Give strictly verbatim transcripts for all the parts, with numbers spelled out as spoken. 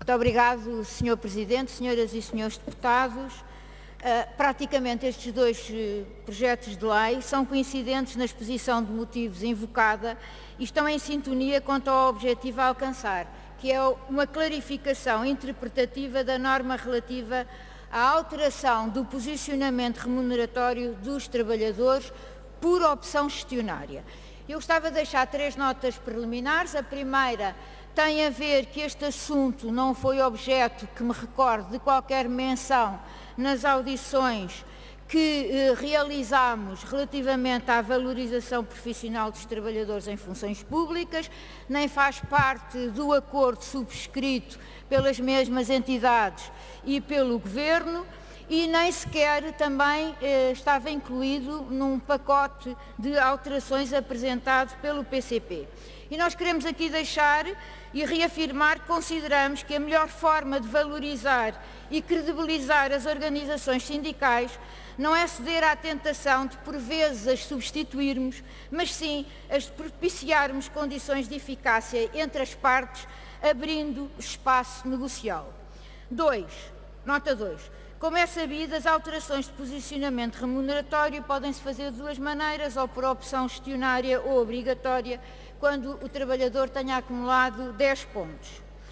Muito obrigado, senhor Presidente, senhoras e senhores deputados. Uh, praticamente estes dois uh, projetos de lei são coincidentes na exposição de motivos invocada e estão em sintonia quanto ao objetivo a alcançar, que é uma clarificação interpretativa da norma relativa à alteração do posicionamento remuneratório dos trabalhadores por opção gestionária. Eu gostava de deixar três notas preliminares. A primeira tem a ver que este assunto não foi objeto, que me recorde, de qualquer menção nas audições que eh, realizámos relativamente à valorização profissional dos trabalhadores em funções públicas, nem faz parte do acordo subscrito pelas mesmas entidades e pelo Governo, e nem sequer também eh, estava incluído num pacote de alterações apresentado pelo P C P. E nós queremos aqui deixar e reafirmar que consideramos que a melhor forma de valorizar e credibilizar as organizações sindicais não é ceder à tentação de, por vezes, as substituirmos, mas sim as de propiciarmos condições de eficácia entre as partes, abrindo espaço negocial. Dois, nota dois. Como é sabido, as alterações de posicionamento remuneratório podem-se fazer de duas maneiras, ou por opção gestionária ou obrigatória, quando o trabalhador tenha acumulado dez pontos.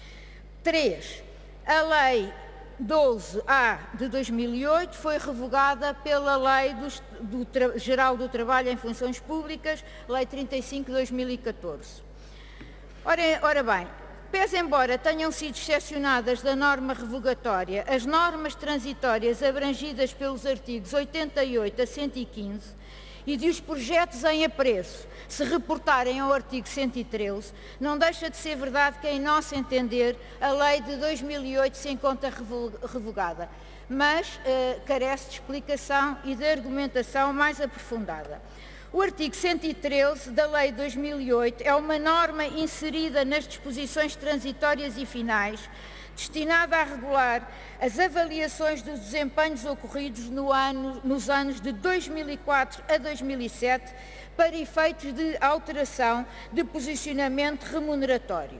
Três, a Lei doze A de dois mil e oito foi revogada pela Lei do, do Geral do Trabalho em Funções Públicas, Lei trinta e cinco de dois mil e catorze. Ora, ora bem, pese embora tenham sido excepcionadas da norma revogatória as normas transitórias abrangidas pelos artigos oitenta e oito a cento e quinze e de os projetos em apreço se reportarem ao artigo cento e treze, não deixa de ser verdade que, em nosso entender, a lei de dois mil e oito se encontra revogada, mas eh, carece de explicação e de argumentação mais aprofundada. O artigo cento e treze da Lei de dois mil e oito é uma norma inserida nas disposições transitórias e finais, destinada a regular as avaliações dos desempenhos ocorridos no ano, nos anos de dois mil e quatro a dois mil e sete, para efeitos de alteração de posicionamento remuneratório.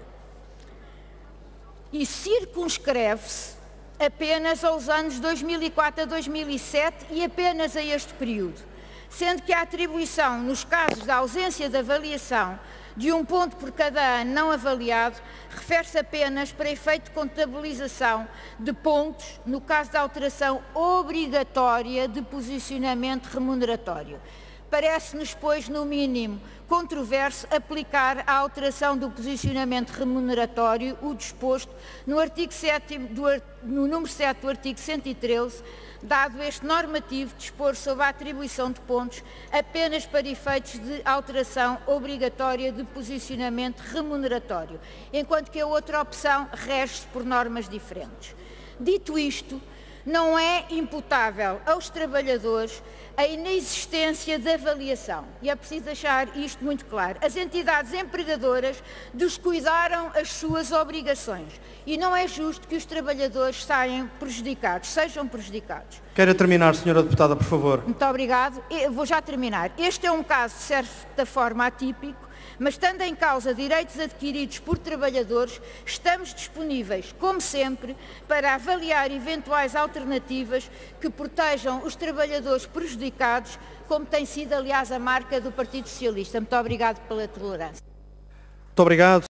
E circunscreve-se apenas aos anos dois mil e quatro a dois mil e sete e apenas a este período, sendo que a atribuição, nos casos da ausência de avaliação de um ponto por cada ano não avaliado, refere-se apenas para efeito de contabilização de pontos no caso da alteração obrigatória de posicionamento remuneratório. Parece-nos, pois, no mínimo, controverso aplicar à alteração do posicionamento remuneratório o disposto no, artigo sete, do, no número sete do artigo cento e treze, dado este normativo dispor sobre a atribuição de pontos apenas para efeitos de alteração obrigatória de posicionamento remuneratório, enquanto que a outra opção rege-se por normas diferentes. Dito isto, não é imputável aos trabalhadores a inexistência de avaliação. E é preciso deixar isto muito claro. As entidades empregadoras descuidaram as suas obrigações e não é justo que os trabalhadores saiam prejudicados, sejam prejudicados. Queira terminar, senhora deputada, por favor. Muito obrigado. Eu vou já terminar. Este é um caso, de certa forma, atípico, mas estando em causa direitos adquiridos por trabalhadores, estamos disponíveis, como sempre, para avaliar eventuais alternativas que protejam os trabalhadores prejudicados, como tem sido, aliás, a marca do Partido Socialista. Muito obrigado pela tolerância. Muito obrigado.